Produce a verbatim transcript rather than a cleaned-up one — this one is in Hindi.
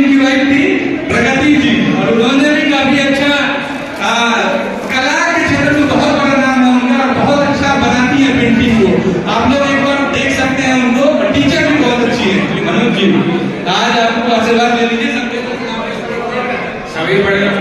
इनकी वाइफ थी प्रगति जी, और उन्होंने भी काफी अच्छा आ, कला के क्षेत्र में बहुत बड़ा नाम है उनका, बहुत अच्छा बनाती है पेंटिंग को। आप लोग एक बार देख सकते हैं उनको, टीचर भी बहुत अच्छी है मनोज जी। आज आपको आशीर्वाद ले लीजिए, सभी बड़े